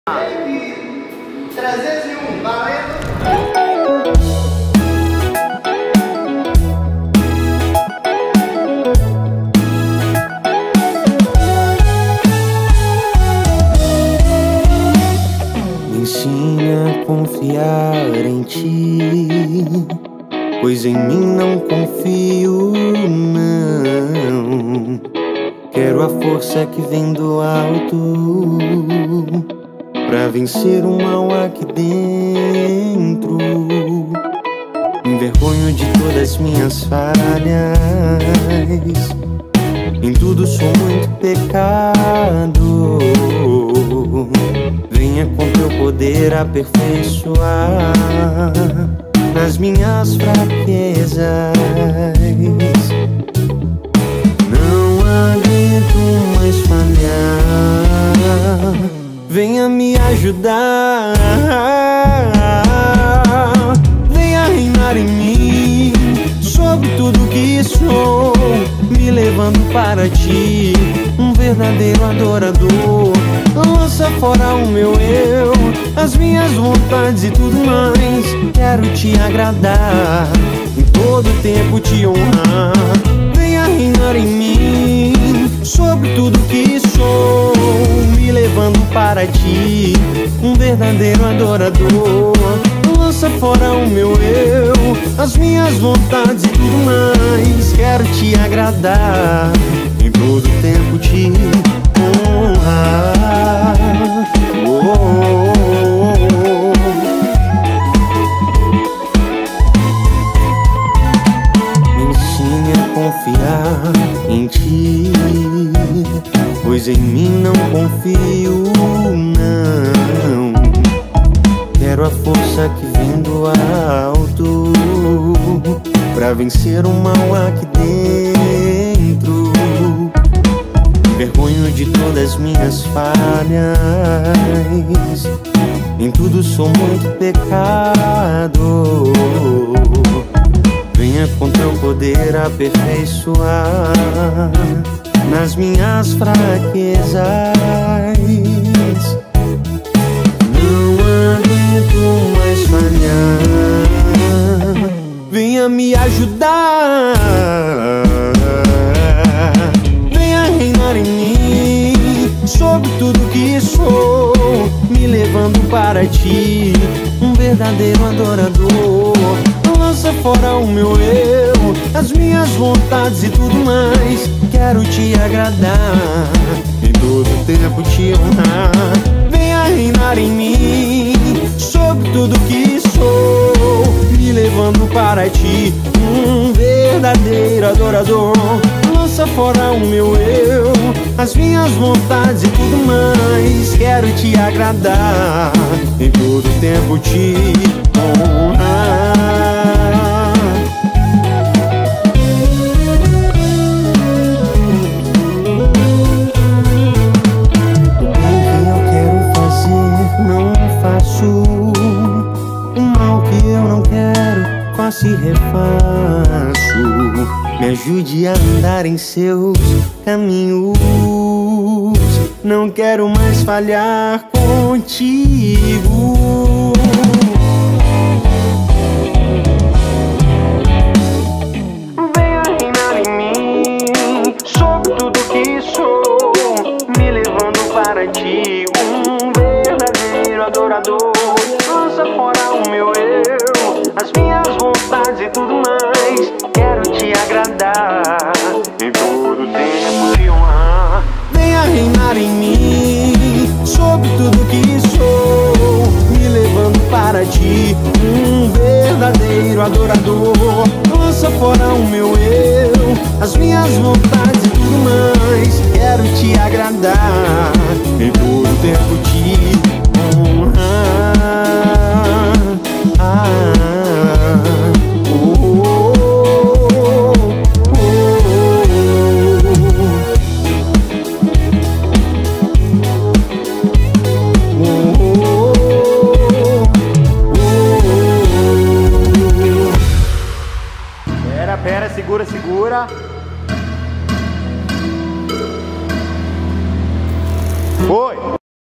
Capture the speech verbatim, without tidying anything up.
trezentos e um, valendo! Me ensina a confiar em ti, pois em mim não confio, não. Quero a força que vem do alto pra vencer o mal aqui dentro. Me envergonho de todas minhas falhas, em tudo sou muito pecado. Venha com teu poder aperfeiçoar nas minhas fraquezas. Não aguento mais falhar, venha me ajudar, venha reinar em mim, sobre tudo que sou, me levando para ti, um verdadeiro adorador. Lança fora o meu eu, as minhas vontades e tudo mais. Quero te agradar, em todo tempo te honrar. Venha reinar em mim, sobre tudo que sou, me levando para ti, um verdadeiro adorador. Lança fora o meu eu, as minhas vontades e tudo mais. Quero te agradar, em todo tempo te honrar. Oh, oh, oh, oh. Me ensine a confiar em ti, pois em mim não confio, não. Quero a força que vem do alto pra vencer o mal aqui dentro. Vergonho de todas minhas falhas, em tudo sou muito pecado. Venha com teu poder aperfeiçoar nas minhas fraquezas. Não aguento mais falhar, venha me ajudar, venha reinar em mim, sobre tudo que sou, me levando para ti, um verdadeiro adorador. Lança fora o meu eu, as minhas vontades e tudo mais. Quero te agradar, em todo tempo te honrar. Venha reinar em mim, sobre tudo que sou, me levando para ti, um verdadeiro adorador. Lança fora o meu eu, as minhas vontades e tudo mais. Quero te agradar, em todo tempo te honrar. Faço e refaço, me ajude a andar em seus caminhos. Não quero mais falhar contigo. Venha reinar em mim, sobre tudo que sou, me levando para ti, um verdadeiro adorador. Lança fora o meu eu, as minhas vontades e tudo mais. Quero te agradar, em todo tempo te honrar. Venha reinar em mim, sobre tudo que sou, me levando para ti, um verdadeiro adorador. Lança fora o meu eu, as minhas vontades e tudo mais. Quero te agradar, em todo tempo te